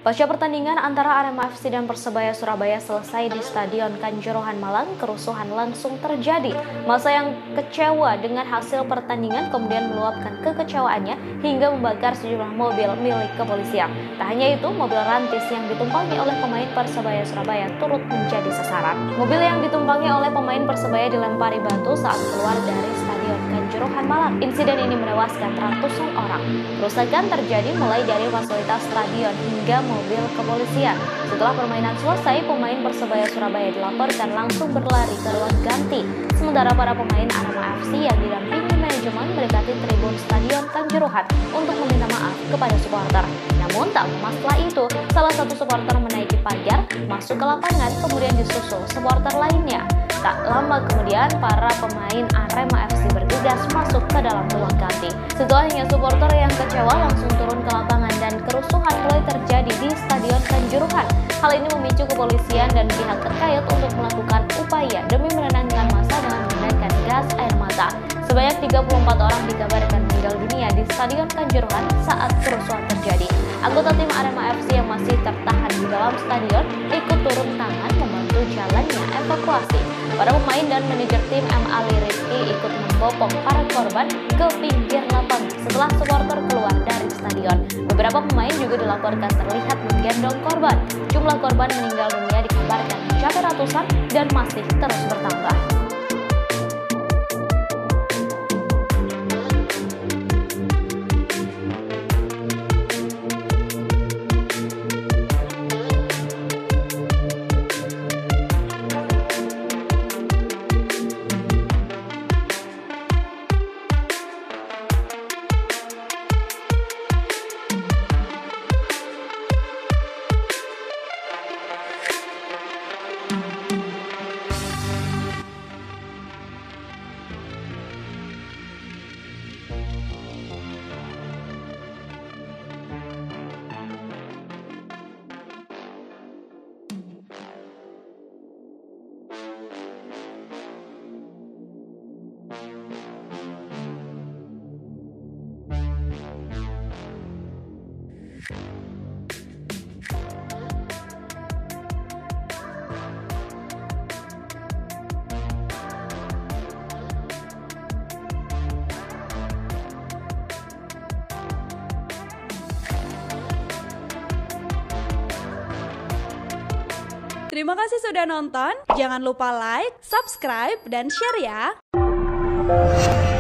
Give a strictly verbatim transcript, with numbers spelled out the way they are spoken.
Pasca pertandingan antara Arema F C dan Persebaya Surabaya selesai di Stadion Kanjuruhan Malang, kerusuhan langsung terjadi. Massa yang kecewa dengan hasil pertandingan kemudian meluapkan kekecewaannya hingga membakar sejumlah mobil milik kepolisian. Tak hanya itu, mobil rantis yang ditumpangi oleh pemain Persebaya Surabaya turut menjadi sasaran. Mobil yang ditumpangi oleh pemain Persebaya dilempari batu saat keluar dari Stadion Kanjuruhan Malang. Insiden ini menewaskan ratusan orang. Kerusakan terjadi mulai dari fasilitas stadion hingga mobil kepolisian. Setelah permainan selesai, pemain Persebaya Surabaya dilaporkan langsung berlari ke ruang ganti. Sementara para pemain Arema F C yang didampingi manajemen mendekati tribun Stadion Kanjuruhan untuk meminta maaf kepada supporter. Namun tak lama setelah itu, salah satu supporter menaiki pagar, masuk ke lapangan, kemudian disusul supporter lainnya. Tak lama kemudian, para pemain Arema F C bergegas masuk ke dalam ruang ganti. Setelahnya, supporter yang kecewa langsung turun ke lapangan dan kerusuhan mulai terjadi di Stadion Kanjuruhan. Hal ini memicu kepolisian dan pihak terkait untuk melakukan upaya demi menenangkan massa dengan menggunakan gas air mata. Sebanyak tiga puluh empat orang dikabarkan meninggal dunia di Stadion Kanjuruhan saat kerusuhan terjadi. Anggota tim Arema F C yang masih tertahan di dalam stadion ikut turun tangan membantu jalannya evakuasi. Para pemain dan manajer tim M. Ali Rizky ikut membopong para korban ke pinggir lapangan setelah supporter keluar dari stadion. Beberapa pemain juga dilaporkan terlihat menggendong korban. Jumlah korban meninggal dunia dikabarkan mencapai ratusan dan masih terus bertambah. Terima kasih sudah nonton. Jangan lupa like, subscribe, dan share ya.